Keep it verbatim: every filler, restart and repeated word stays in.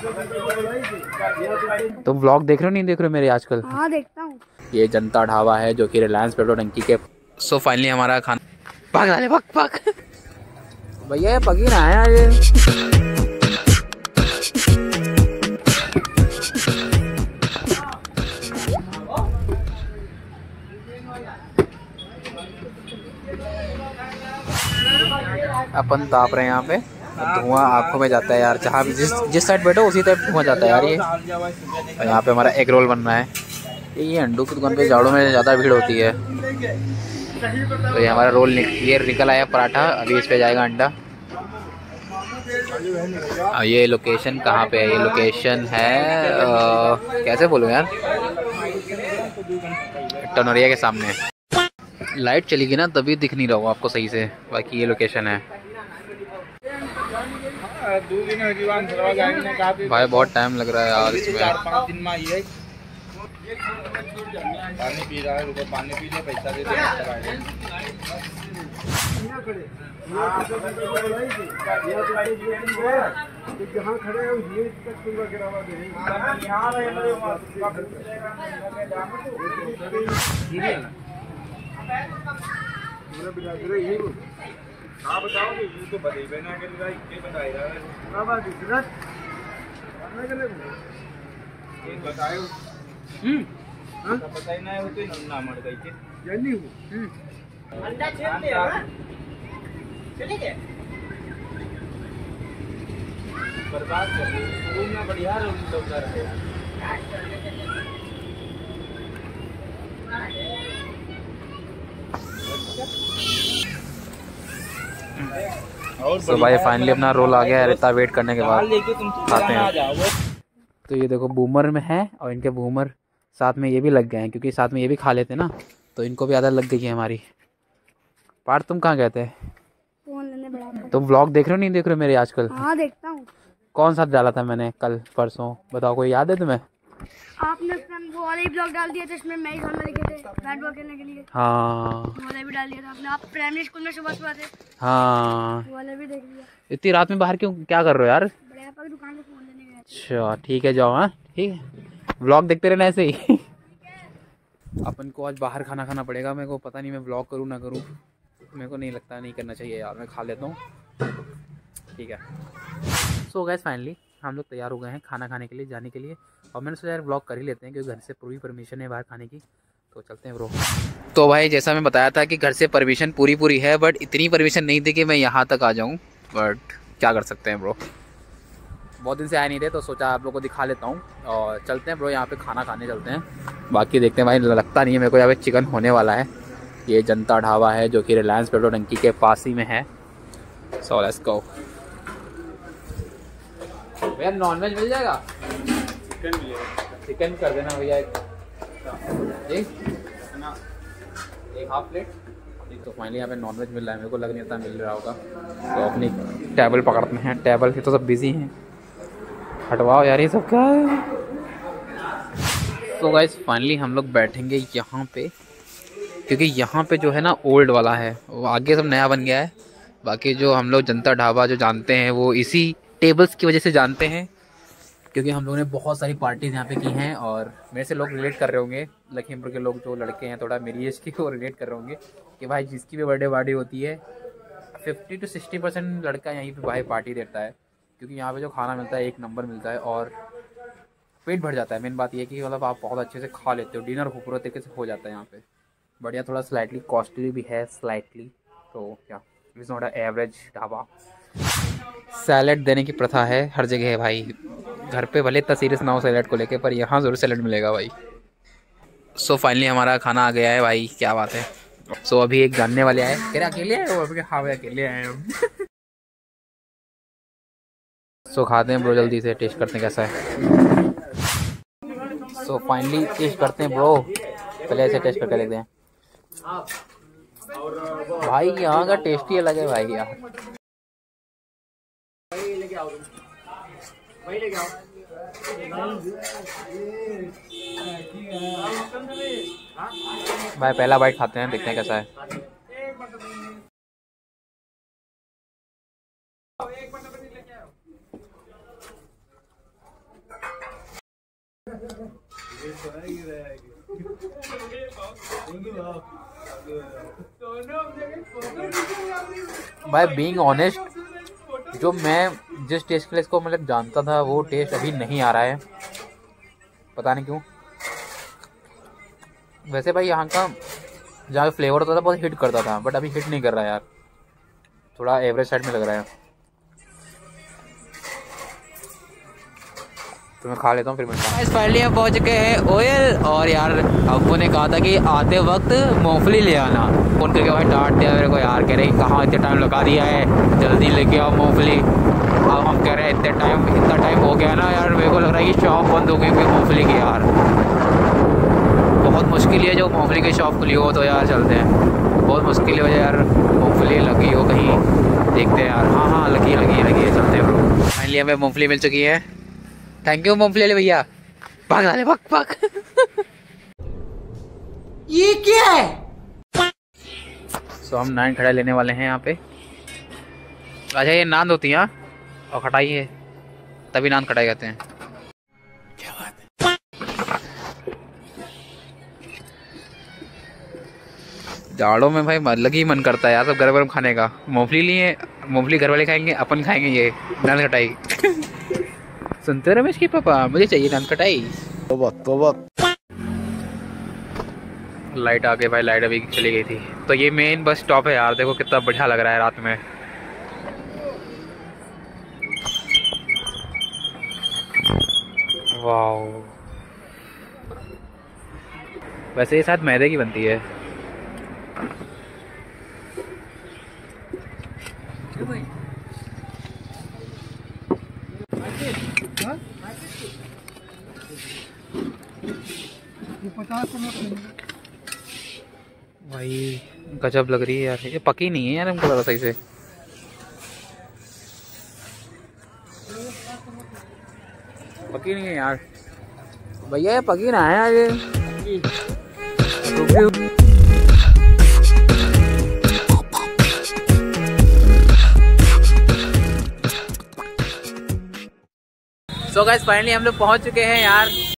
तुम व्लॉग देख रहे हो नहीं देख रहे हो मेरे आजकल? हाँ देखता हूँ। ये जनता ढाबा है जो कि रिलायंस पेट्रोल टंकी के। सो फाइनली हमारा खाना पक डाले पक पक भैया ये पक ही रहा है ये। अपन ताप रहे हैं यहाँ पे, धुआं आंखों में जाता है यार। जहाँ भी जिस जिस साइड बैठो उसी साइड धुआं जाता है यार ये। और यहाँ पे हमारा एग रोल बन रहा है। ये अंडों की दुकान पे झाड़ों में ज़्यादा भीड़ होती है। तो ये हमारा रोल ये निकल आया पराठा, अभी इस पे जाएगा अंडा। ये लोकेशन कहाँ पे है? ये लोकेशन है आ, कैसे बोलूँ यार, टनोरिया के सामने। लाइट चली गई ना तभी दिख नहीं रहा होगा आपको सही से, बाकी ये लोकेशन है। भाई बहुत टाइम लग रहा है यार इसमें। पानी पी रहा है, रुको पानी पी ले, पैसा दे दे। जहाँ खड़े हैं ये तक तुम गिरावा दे। हाँ बताओ ये तो बदे बना के बताए रहा है बतायो। हम्म बताई ना होते ना मर गई के जल्दी हूं अंडा छेद दे चले गए बर्बाद कर दिए। रूम में बढ़िया रूम लोग कर रहे हैं। तो भाई फाइनली अपना रोल आ गया है। रेता वेट करने के बाद खाते हैं। तो ये देखो बूमर में है और इनके बूमर साथ में ये भी लग गए हैं, क्योंकि साथ में ये भी खा लेते ना, तो इनको भी आदत लग गई है हमारी। पार्थ तुम कहाँ गए थे? फोन लेने बड़ा। तुम व्लॉग देख रहे हो नहीं देख रहे हो मेरे आजकल? हाँ देखता हूँ। कौन सा डाला था मैंने कल परसों, बताओ कोई याद है तुम्हें? आपने वो वाले ब्लॉग डाल दिए थे इसमें मैं ही घर में लेके थे बैट बॉल खेलने के लिए। हाँ वो वाले भी डाल दिया था आपने। आप प्राइमरी स्कूल में सुबह सुबह थे। हाँ वो वाले भी देख लिया। इतनी रात में बाहर क्यों, क्या कर रहे हो यार? बड़े पापा की दुकान पे फोन लेने गए। अच्छा ठीक है जाओ। हाँ ठीक है, व्लॉग देखते रहना ऐसे ही। अपन को आज बाहर खाना खाना पड़ेगा। मेरे को पता नहीं मैं व्लॉग करूँ ना करूँ, मेरे को नहीं लगता, नहीं करना चाहिए यार। मैं खा लेता हूँ ठीक है। सो गाइस फाइनली हम लोग तैयार हो गए हैं खाना खाने के लिए, जाने के लिए। और मैंने सोचा यार व्लॉग कर ही लेते हैं, क्योंकि घर से पूरी परमिशन है बाहर खाने की। तो चलते हैं ब्रो। तो भाई जैसा मैं बताया था कि घर से परमिशन पूरी पूरी है, बट इतनी परमिशन नहीं थी कि मैं यहाँ तक आ जाऊँ। बट क्या कर सकते हैं ब्रो, बहुत दिन से आए नहीं थे, तो सोचा आप लोगों को दिखा लेता हूँ। और चलते हैं ब्रो, यहाँ पे खाना खाने चलते हैं। बाकी देखते हैं भाई, लगता नहीं है मेरे को यहाँ पे चिकन होने वाला है। ये जनता ढाबा है जो कि रिलायंस पेट्रोल टंकी के पास ही में है। So let's go. भैया नॉनवेज मिल जाएगा? चिकन मिलेगा। चिकन कर देना भैया एक एक हाफ प्लेट। तो फाइनली यहाँ पे नॉनवेज मिल रहा है, मेरे को लग नहीं था मिल रहा होगा। तो अपनी टेबल पकड़ते हैं। टेबल की तो सब बिजी हैं, हटवाओ यार ये सब क्या है। तो गाइस फाइनली हम लोग बैठेंगे यहाँ पे, क्योंकि यहाँ पे जो है ना ओल्ड वाला है, वो आगे सब नया बन गया है। बाकी जो हम लोग जनता ढाबा जो जानते हैं वो इसी टेबल्स की वजह से जानते हैं, क्योंकि हम लोगों ने बहुत सारी पार्टीज़ यहाँ पे की हैं। और मेरे से लोग रिलेट कर रहे होंगे, लखीमपुर के लोग जो लड़के हैं थोड़ा मेरी एज के, वो रिलेट कर रहे होंगे कि भाई जिसकी भी बर्थडे पार्टी होती है फिफ्टी टू सिक्सटी परसेंट लड़का यहीं पे भाई पार्टी देता है, क्योंकि यहाँ पे जो खाना मिलता है एक नंबर मिलता है और पेट भर जाता है। मेन बात ये कि मतलब आप बहुत अच्छे से खा लेते हो, डिनर पूरा तरीके से हो जाता है यहाँ पे। बढ़िया, थोड़ा स्लाइटली कॉस्टली भी है स्लाइटली, तो क्या it's not a average dhaba. Salad देने की प्रथा है हर जगह है भाई। घर पे भले इतना सीरियस ना हो सैलेड को लेके, पर यहाँ ज़रूर सैलेड मिलेगा भाई। सो so, फाइनली हमारा खाना आ गया है भाई, क्या बात है। सो so, अभी एक जानने वाले आए, कह रहे अकेले आए हो? अभी हाँ भाई अकेले आए हम। सो so, खाते हैं ब्रो, जल्दी से टेस्ट करते हैं कैसा है। सो so, फाइनली टेस्ट करते हैं ब्रो, पहले ऐसे टेस्ट करके देखते हैं भाई। यहाँ का टेस्ट ही अलग है भाई यार। भाई पहला बाइट खाते हैं, देखते हैं कैसा है। भाई बीइंग ऑनेस्ट, जो मैं जिस टेस्ट के लिए इसको मतलब जानता था वो टेस्ट अभी नहीं आ रहा है, पता नहीं क्यों। वैसे भाई यहाँ का जहाँ फ्लेवर होता था बहुत हिट करता था, बट अभी हिट नहीं कर रहा है यार, थोड़ा एवरेज साइड में लग रहा है। तो मैं खा लेता हूँ फिर मिलता। फाइनली हम पहुँच चुके हैं ओयल, और यार अब्बू ने कहा था कि आते वक्त मूंगफली ले आना। फोन करके भाई डांट दिया मेरे को यार, कह रहे कहाँ इतने टाइम लगा दिया है, जल्दी लेके आओ मूंगफली। अब हम कह रहे हैं इतने टाइम इतना टाइम हो गया ना यार, मेरे को लग रहा है कि शॉप बंद हो गई मूंगफली की यार। बहुत मुश्किल है जो मूंगफली की शॉप खुली हो तो यार चलते हैं, बहुत मुश्किल हो यार, मूंगफली लगी हो कहीं, देखते हैं यार। हाँ हाँ लगी लगी लगी है, चलते हैं ब्रो। फाइनली हमें मूंगफली मिल चुकी है, थैंक यू मूंगफली ले भैया। भाग डाले भाग भाग। ये क्या है? सो so, हम नान खड़ा लेने वाले हैं यहाँ पे। अच्छा ये नान होती है और खटाई है, तभी नान खटाई कहते हैं। क्या बात है? जाड़ों में भाई अलग ही मन करता है यार सब गरम गरम खाने का। मूंगफली लिए, मूंगफली घर वाले खाएंगे, अपन खाएंगे ये नान खटाई। सुनते रमेश की पापा, मुझे चाहिए नान खटाई। तोबा तोबा। लाइट आ गई भाई, लाइट अभी चली गई थी। तो ये मेन बस स्टॉप है यार, देखो कितना बढ़िया लग रहा है रात में। वाओ, वैसे ये शायद मैदे की बनती है। भाई गजब लग रही है यार, ये पकी नहीं है यार, हमको लगा सही से। पकी नहीं है यार भैया, ये पकी ना है यार ये। सो गाइस फाइनली हम लोग पहुंच चुके हैं यार